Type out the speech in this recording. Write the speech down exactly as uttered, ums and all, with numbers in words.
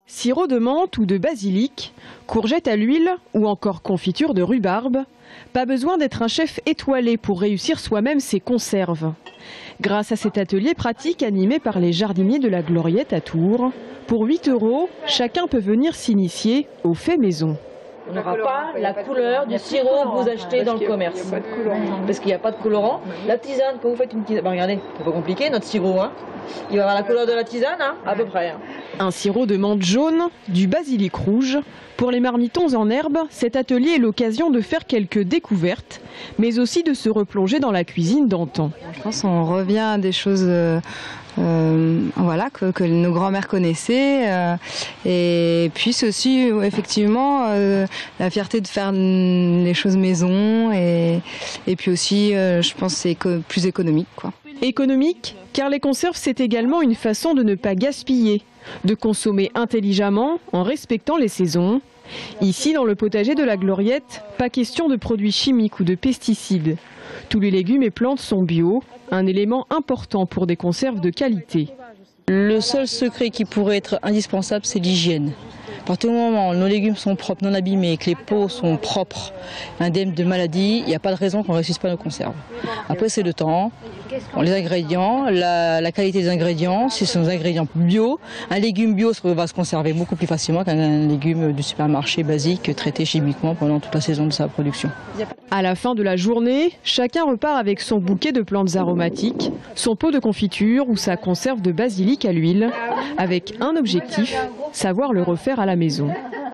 Sirop de menthe ou de basilic, courgette à l'huile ou encore confiture de rhubarbe. Pas besoin d'être un chef étoilé pour réussir soi-même ses conserves. Grâce à cet atelier pratique animé par les jardiniers de la Gloriette à Tours, pour huit euros, chacun peut venir s'initier au fait maison. On n'aura pas la couleur du sirop que vous achetez dans le commerce. Parce qu'il n'y a pas de colorant. La tisane, quand vous faites une tisane, bah regardez, c'est pas compliqué notre sirop. Hein. Il va avoir la couleur de la tisane, hein, à peu près. Hein. Un sirop de menthe jaune, du basilic rouge. Pour les marmitons en herbe, cet atelier est l'occasion de faire quelques découvertes, mais aussi de se replonger dans la cuisine d'antan. Je pense qu'on revient à des choses euh, euh, voilà, que, que nos grands-mères connaissaient. Euh, et puis c'est aussi effectivement euh, la fierté de faire les choses maison. Et, et puis aussi, euh, je pense que c'est éco- plus économique, quoi. Économique, car les conserves, c'est également une façon de ne pas gaspiller, de consommer intelligemment en respectant les saisons. Ici, dans le potager de la Gloriette, pas question de produits chimiques ou de pesticides. Tous les légumes et plantes sont bio, un élément important pour des conserves de qualité. Le seul secret qui pourrait être indispensable, c'est l'hygiène. À partir du moment où nos légumes sont propres, non abîmés, et que les pots sont propres, indemnes de maladies, il n'y a pas de raison qu'on ne réussisse pas nos conserves. Après, c'est le temps, les ingrédients, la, la qualité des ingrédients, si ce sont des ingrédients bio. Un légume bio va se conserver beaucoup plus facilement qu'un légume du supermarché basique traité chimiquement pendant toute la saison de sa production. À la fin de la journée, chacun repart avec son bouquet de plantes aromatiques, son pot de confiture ou sa conserve de basilic à l'huile, avec un objectif, savoir le refaire à la maison.